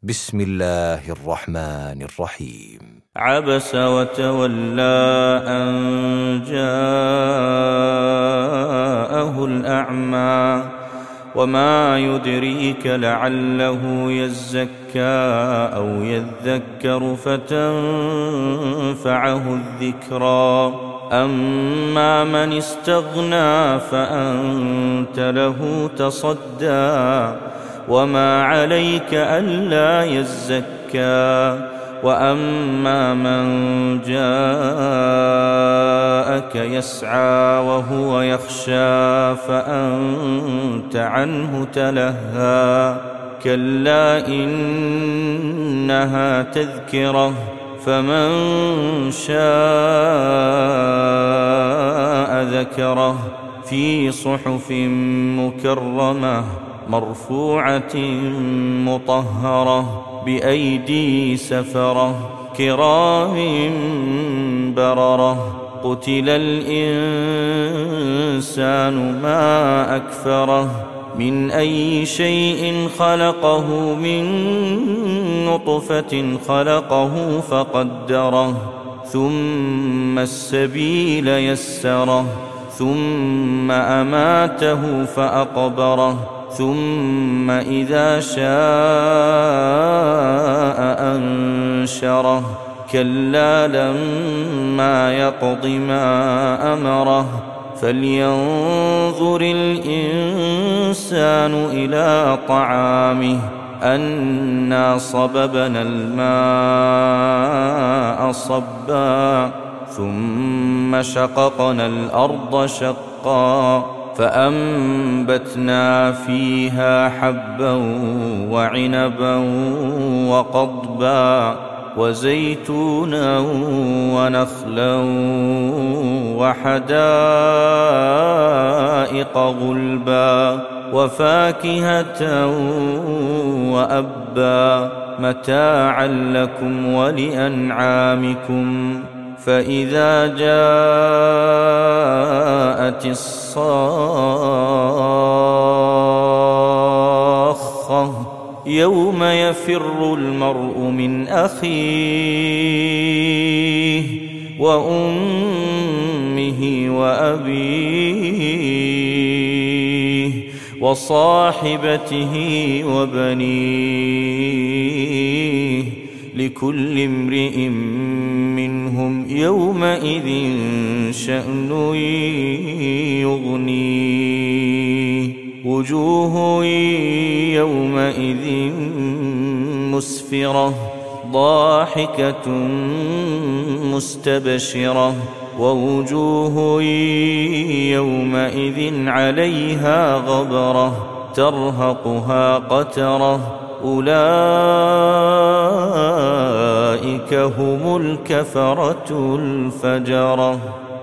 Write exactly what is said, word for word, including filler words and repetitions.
بسم الله الرحمن الرحيم. عبس وتولى أن جاءه الأعمى وما يدريك لعله يزكى أو يذكر فتنفعه الذكرى أما من استغنى فأنت له تصدى وما عليك ألا يزكى وأما من جاءك يسعى وهو يخشى فأنت عنه تلهى كلا إنها تذكرة فمن شاء ذكره في صحف مكرمة مرفوعة مطهرة بأيدي سفرة كرام بررة قتل الإنسان ما أكفره من أي شيء خلقه من نطفة خلقه فقدره ثم السبيل يسره ثم أماته فأقبره ثم إذا شاء أنشره كلا لما يقض ما أمره فلينظر الإنسان إلى طعامه أنا صببنا الماء صبا ثم شققنا الأرض شقا فأنبتنا فيها حبا وعنبا وقضبا وزيتونا ونخلا وحدائق غلبا وفاكهة وأبا متاعا لكم ولأنعامكم فإذا جاءت الصاخة يوم يفر المرء من أخيه وأمه وأبيه وصاحبته وبنيه لكل امرئ منهم يومئذ شأن يغنيه وجوه يومئذ مسفرة ضاحكة مستبشرة ووجوه يومئذ عليها غبرة ترهقها قترة أولئك هم الكفرة الفجرة.